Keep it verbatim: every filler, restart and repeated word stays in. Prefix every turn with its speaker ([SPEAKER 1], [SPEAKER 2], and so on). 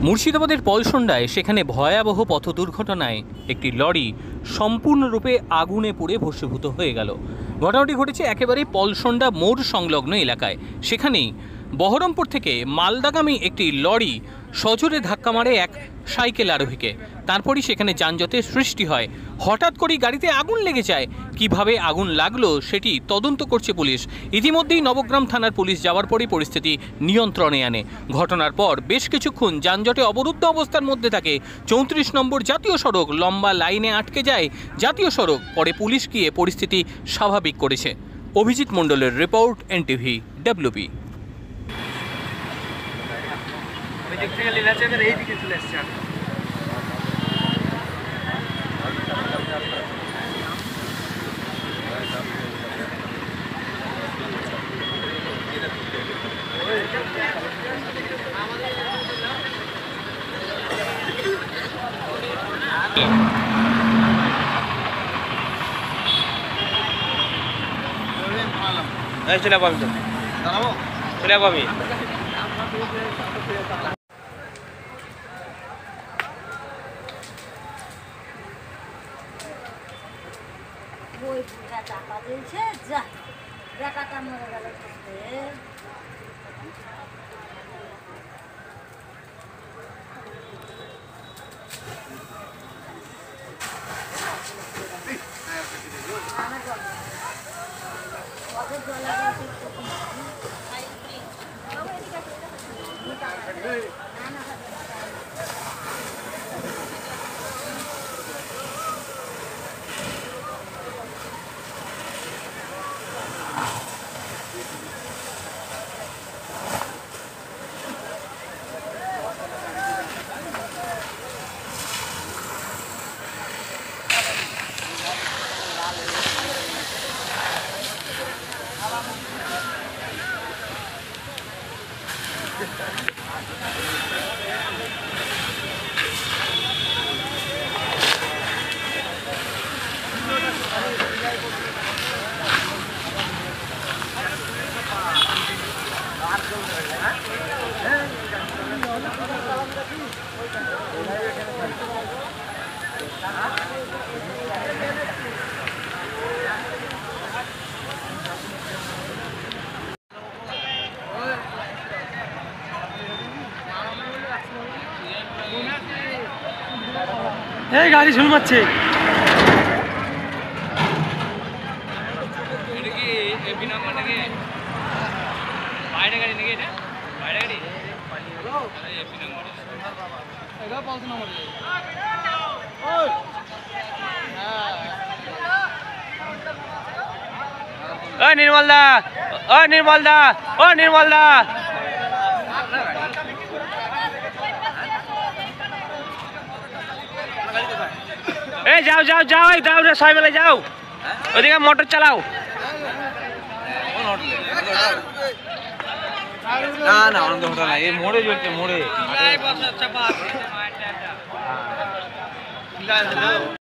[SPEAKER 1] মুর্শিদাবাদের পলসন্ডায় সেখানে ভয়াবহ পথ দুর্ঘটনায় একটি লরি সম্পূর্ণরূপে আগুনে পুড়ে ভস্মীভূত হয়ে গেল। ঘটনাটি ঘটেছে একেবারে পলসন্ডা মোড় সংলগ্ন এলাকায়। সেখানেই বহরমপুর থেকে মালদাগামী একটি লরি সজোরে ধাক্কা মারে এক সাইকেল আরোহীকে। তারপরই সেখানে যানজটের সৃষ্টি হয়। হঠাৎ করেই গাড়িতে আগুন লেগে যায়। কিভাবে আগুন লাগলো সেটি তদন্ত করছে পুলিশ। ইতিমধ্যেই নবগ্রাম থানার পুলিশ যাওয়ার পরই পরিস্থিতি নিয়ন্ত্রণে আনে। ঘটনার পর বেশ কিছুক্ষণ যানজটে অবরুদ্ধ অবস্থার মধ্যে থাকে চৌত্রিশ নম্বর জাতীয় সড়ক। লম্বা লাইনে আটকে যায় জাতীয় সড়ক। পরে পুলিশ গিয়ে পরিস্থিতি স্বাভাবিক করেছে। অভিজিৎ মণ্ডলের রিপোর্ট, এনটিভি ডব্লিউবি।
[SPEAKER 2] চলে যাবো আমি তো চলে যাবো আমি
[SPEAKER 3] চাপা দিয়েছে যা বেটাটা মরে গেল।
[SPEAKER 2] এই গাড়ি ঝুলমাচ্ছে। বাইরে গাড়ি নাকি এটা বাইরে গাড়ি ও নির্মল দা ও নির্মল দা ও নির্মল দা ए जाओ जाओ जाओ जाओ रे सबाई मिले जाओ ओदिके मोटर चालाओ ना ना आनंद होटल ना ये मोड़े जोड़ते मोड़े